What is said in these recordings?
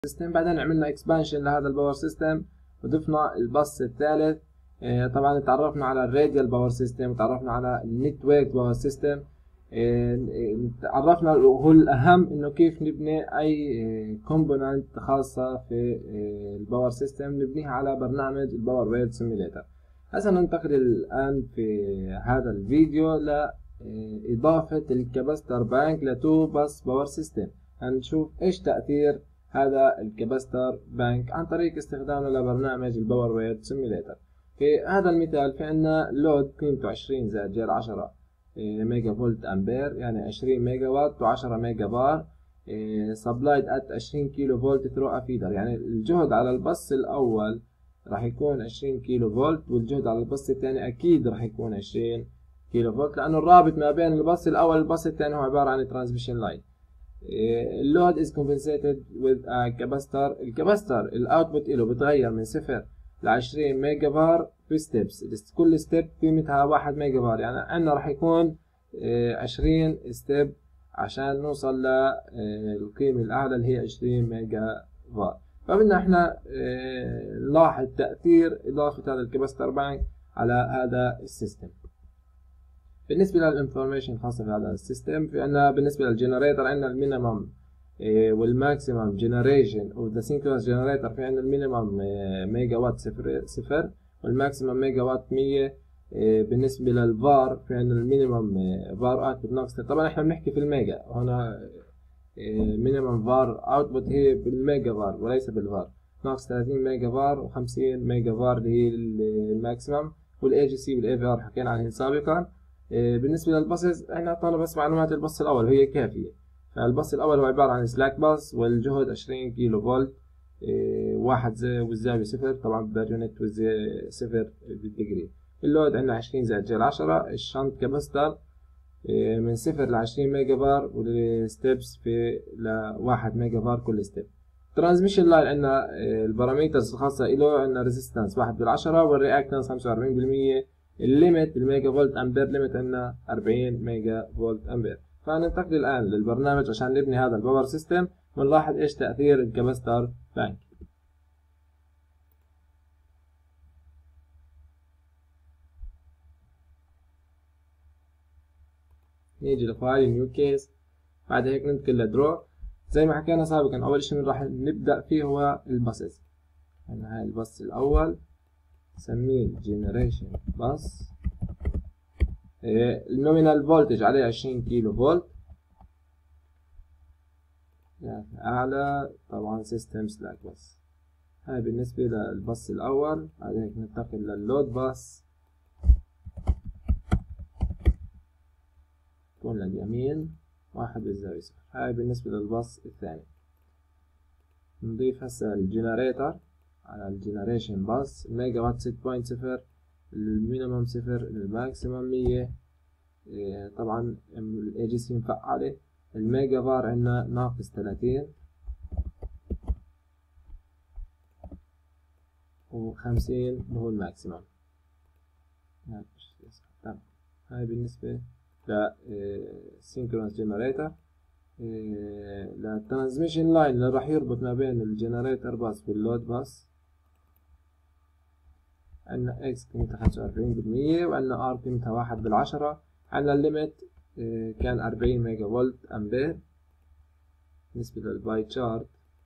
سيستم. بعدين عملنا اكسبانشن لهذا الباور سيستم وضفنا الباص الثالث. طبعا تعرفنا على الراديال باور سيستم وتعرفنا على النتورك باور سيستم. تعرفنا هو الأهم إنه كيف نبني أي كومبوننت خاصة في الباور سيستم نبنيها على برنامج الباور وير سيميليتر. هسه ننتقل الآن في هذا الفيديو لإضافة الكاباستر بانك لتو باس باور سيستم. هنشوف إيش تأثير هذا الكاباستر بانك عن طريق استخدامه لبرنامج الباور وير سيميليتر. في هذا المثال في عندنا لود قيمته 20 زائد جير 10 ميجا فولت امبير، يعني 20 ميجا وات و10 ميجا بار، سبلايد ات 20 كيلو فولت ثرو افيدر. يعني الجهد على البص الاول راح يكون 20 كيلو فولت، والجهد على البص الثاني اكيد راح يكون 20 كيلو فولت، لانه الرابط ما بين البص الاول والبص الثاني هو عباره عن ترانسميشن لاين. اللود is compensated with a capacitor. الكاباستر الاوتبوت له بتغير من 0 ل 20 ميجا بار في ستيبس، كل ستيب قيمتها 1 ميجا بار، يعني عندنا راح يكون 20 ستيب عشان نوصل للقيمة الأعلى اللي هي 20 ميجا بار. فبدنا احنا نلاحظ تأثير إضافة هذا الكاباستر بانك على هذا السيستم. بالنسبة للانفورميشن الخاصة في هذا السيستم، في عندنا بالنسبة للجنريتر عندنا المينيمم والماكسيمم جنريشن اوف ذا سينكرونس جنريتر. في عندنا المينيمم ميجا وات صفر والماكسيمم ميجا وات 100. بالنسبة للفار في عندنا المينيمم فار اوتبوت ناقص. طبعا احنا بنحكي في الميجا هنا، مينيمم فار اوتبوت هي بالميجا فار وليس بالفار، ناقص 30 ميجا فار و50 ميجا فار اللي هي الماكسيمم. والاي جي سي والاي في ار حكينا عنهم سابقا. بالنسبة للباصز احنا اعطانا بس معلومات الباص الاول وهي كافية. فالباص الاول هو عبارة عن سلاك باص والجهد 20 كيلو فولت، واحد والزاوية 0، طبعا بريونت صفر بالدجري. اللود عندنا 20 زائد جيل 10. الشنط كاباستر من 0 ل 20 ميجا بار، والستبس في ل 1 ميجا بار كل ستيب. ترانسميشن لاين عندنا البارامترز الخاصة له، عندنا ريزيستنس 1/10 والرياكتنس 45%. الليمت الميجا فولت امبير ليمت عندنا 40 ميجا فولت امبير. فننتقل الان للبرنامج عشان نبني هذا الباور سيستم ونلاحظ ايش تأثير الكاباستر بانك. نيجي لفايل نيو كيس، بعد هيك ننتقل لدرو. زي ما حكينا سابقا اول شيء راح نبدأ فيه هو الباسز. عندنا هاي الباص الاول نسميه جنريشن باص. النومينال فولتج عليه 20 كيلو فولت، يعني أعلى طبعا سيستم سلاك بس. هاي بالنسبة للباص الأول. بعد هيك ننتقل لللود باص، تكون لليمين 1 بالزاوية 0. هاي بالنسبة للباص الثاني. نضيف هسه الجنريتر على الجنريشن باص. الميجا وات 6.0، المينيمم 0، الماكسيمم 100. طبعا الاي جي سي مفعلة. الميجا بار عندنا ناقص 30 و50 اللي هو الماكسيمم. تمام. هاي بالنسبة للسينكرونس جنريتر. للترانسميشن لاين اللي راح يربط ما بين الجنريتر باس واللود باس، عندنا اكس قيمتها 45% وعندنا ار قيمتها 1/10. عندنا الليمت كان 40 ميجا فولت امبير. بالنسبة للباي تشارت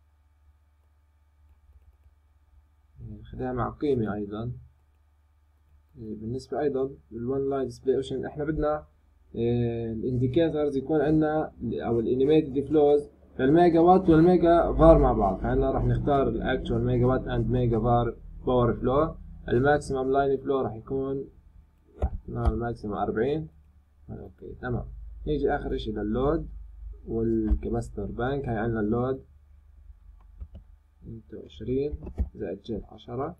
خليها مع قيمة ايضا. بالنسبة ايضا للون لاين ديسبلاي اوبشن احنا بدنا الانديكيتورز يكون عندنا او الانيميتد فلوز للميجا وات والميجا فار مع بعض. فعندنا راح نختار الاكتوال ميجا وات اند ميجا فار باور فلو. الماكسيمم لاين فلو راح يكون الماكسيمم 40. اوكي تمام. نيجي اخر اشي لللود والكاباستر بانك. هاي عندنا اللود 20 زائد جيل 10.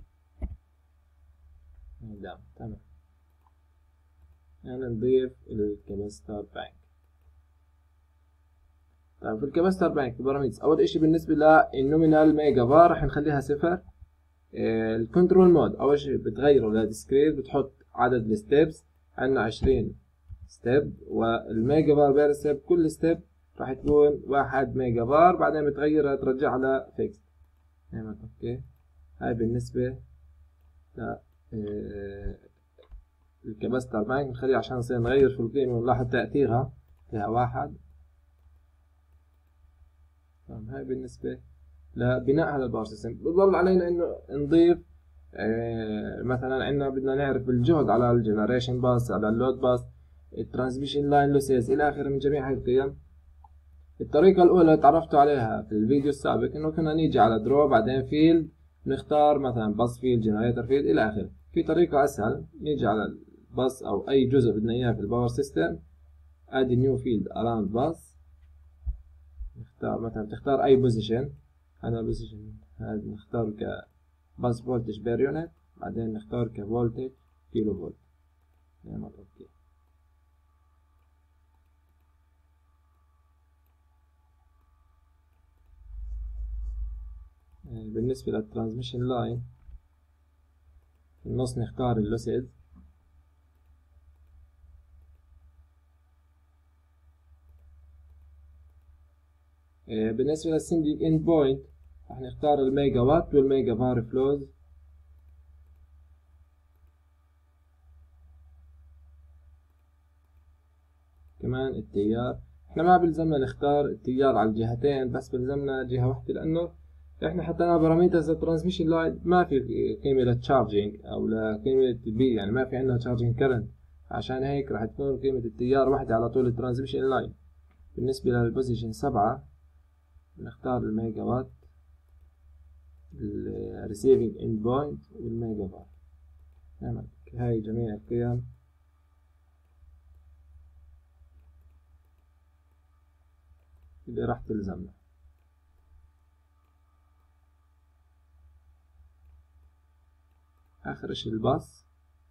تمام. يعني نضيف الكاباستر بانك. طيب في الكاباستر بانك البارامترز، اول اشي بالنسبة للنومينال ميجا بار راح نخليها 0. الكنترول مود اول شيء بتغيره لديسكريت، بتحط عدد الستيبس. عندنا 20 ستيب، والميجا بار بير ستيب كل ستيب راح تكون 1 ميجا بار، بعدين بتغيرها ترجعها لفيكس. نعمل اوكي. هاي بالنسبة ل الكاباستر بانك. نخليه عشان نصير نغير في القيمة ونلاحظ تأثيرها فيها 1. هاي بالنسبة لبناء هذا الباور سيستم. بضل علينا انه نضيف مثلا عندنا بدنا نعرف الجهد على الجنريشن باس، على اللود باس، الترانسميشن لاين لوسيز الى اخره من جميع هاي القيم. الطريقة الأولى تعرفتوا عليها في الفيديو السابق إنه كنا نيجي على درو بعدين فيلد نختار مثلا باس فيلد، جنريتر فيلد إلى آخره. في طريقة أسهل، نيجي على الباس أو أي جزء بدنا إياه في الباور سيستم، أدي نيو فيلد أراوند باس، نختار مثلا تختار أي بوزيشن. أنا بوزيشن هذا نختار كباس فولتج بير يونت، بعدين نختار كفولتج كيلو فولت. نعمل أوكي. بالنسبة للترانسميشن لاين في النص نختار اللوسيد. بالنسبة للسندنج اند بوينت راح نختار الميجا وات والميجا بار فلوز. كمان التيار، احنا ما بلزمنا نختار التيار على الجهتين، بس بلزمنا جهة واحدة لأنه احنا حطينا باراميترز الترانسميشن لاين ما في قيمة للتشارجينج أو لقيمة بي، يعني ما في عندنا تشارجينج كرنت، عشان هيك راح تكون قيمة التيار واحدة على طول الترانسميشن لاين. بالنسبة للبوزيشن 7 نختار الميجا وات، الريسيفنج اند بوينت والميجا بار. نعمل هاي جميع القيم اللي راح تلزمنا. آخر اشي الباص.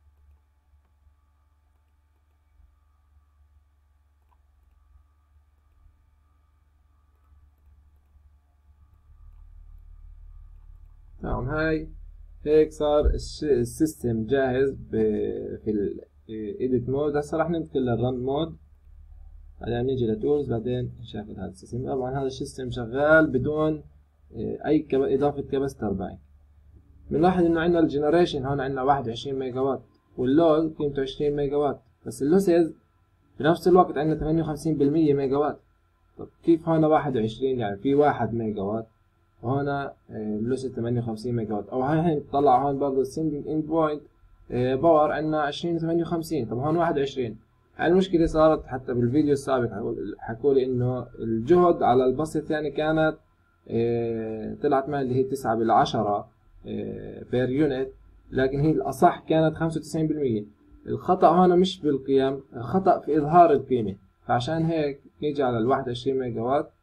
تمام، هاي هيك صار السيستم جاهز في الايديت مود. هسه راح ننتقل للرن مود، بعدين نيجي لتولز، بعدين نشغل هذا السيستم. طبعا هذا السيستم شغال بدون اي اضافة كاباستر بانك. بنلاحظ انه عندنا الجنريشن هون عندنا 21 ميجا وات، واللود قيمته 20 ميجا وات، بس اللوسز في نفس الوقت عندنا 58% ميجا وات. طب كيف هون 21؟ يعني في 1 ميجا وات وهنا اللوسز 58 ميجا وات. او هاي نطلع هون برضه السندنج اند بوينت باور عندنا 20 و58، طب هون 21. هاي المشكلة صارت حتى بالفيديو السابق، حكولي انه الجهد على الباص الثاني كانت طلعت معي اللي هي 9/10 بير يونت، لكن هي الأصح كانت 95%. الخطأ هنا مش بالقيم، الخطأ في إظهار القيمة. فعشان هيك نيجي على 21 ميجا وات،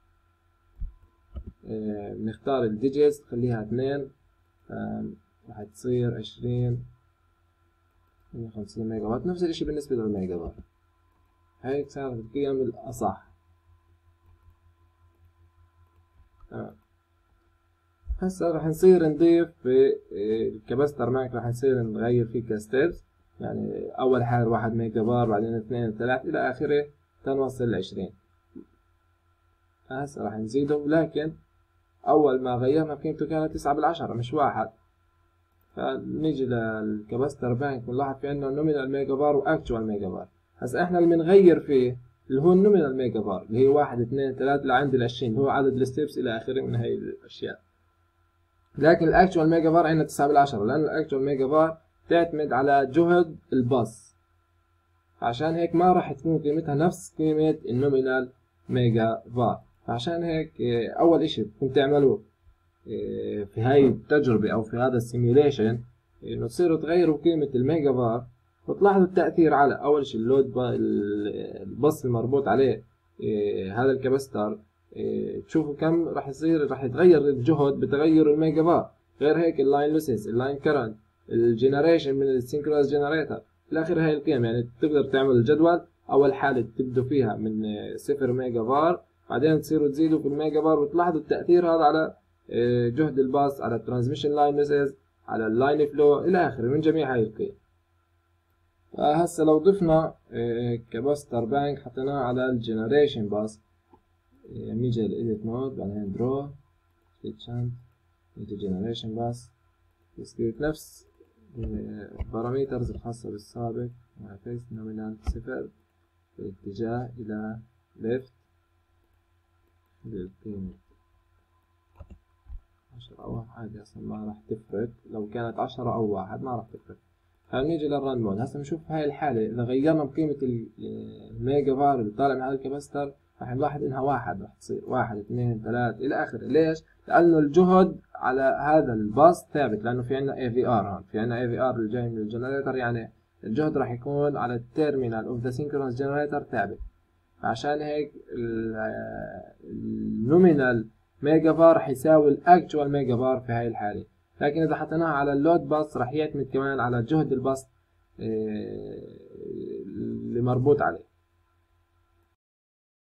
بنختار الديجيتس نخليها 2، راح تصير 20 58 ميجا وات. نفس الشيء بالنسبة للميجا وات. هيك صارت القيم الأصح. هسه راح نصير نضيف في الكاباستر معك، راح نصير نغير فيه كستيبس، يعني أول حاجة 1 ميجا بار، بعدين 2 3 إلى آخره تنوصل ل20. هسه راح نزيده، لكن أول ما غيرنا قيمته كانت 9/10 مش 1. فنيجي للكاباستر بانك بنلاحظ في عندنا نومينال ميجا بار وأكتوال ميجا بار. هسه إحنا اللي بنغير فيه اللي هو النومينال ميجا بار، اللي هي 1 2 3 لعند 20، اللي هو عدد الستيبس إلى آخره من هاي الأشياء. لكن الاكتوال ميجا بار عندنا 9/10، لأن الاكتوال ميجا بار تعتمد على جهد الباص، عشان هيك ما راح تكون قيمتها نفس قيمة النومينال ميجا بار. فعشان هيك أول إشي كنت تعملوه في هاي التجربة أو في هذا السيميوليشن إنه تصيروا تغيروا قيمة الميجا بار، وتلاحظوا التأثير على أول شيء اللود الباص المربوط عليه هذا الكاباستر. تشوفوا كم راح يصير، راح يتغير الجهد بتغير الميجا بار. غير هيك اللاين لوسز، اللاين كرنت، الجنريشن من السينكرونس جنريتر الى اخره. هاي القيم يعني تقدر تعمل الجدول. اول حاله تبدوا فيها من 0 ميجا بار، بعدين تصيروا تزيدوا في الميجا بار، وتلاحظوا التاثير هذا على جهد الباص، على الترانسميشن لاين لوسز، على اللاين فلو الى اخره من جميع هاي القيم. فهسه لو ضفنا كاباستر بانك حطيناه على الجنريشن باص، نيجي لإيديت مود، بعدين درو سويتشنت، نيجي جنريشن باس ديسكريت، نفس الباراميترز الخاصة بالسابق، فيس نومينال 0 بالاتجاه إلى ليفت بالقيمة 10 أو 1، أصلا ما راح تفرق، لو كانت 10 أو 1 ما راح تفرق. فنيجي للران مود. هسه بنشوف هاي الحالة إذا غيرنا بقيمة الميجا فار اللي طالع من هذا الكاباستر راح نلاحظ إنها 1، راح تصير 1 2 3 إلى آخره. ليش؟ لأنه الجهد على هذا الباص ثابت، لأنه في عنا AVR هون، في عنا AVR اللي جاي من الجنريتر، يعني الجهد راح يكون على التيرمينال اوف ذا سينكرونس جنريتر ثابت. فعشان هيك النومينال ميجا فار راح يساوي الاكتوال ميجا فار في هاي الحالة. لكن إذا حطيناها على اللود باص راح يعتمد كمان على جهد الباص اللي مربوط عليه.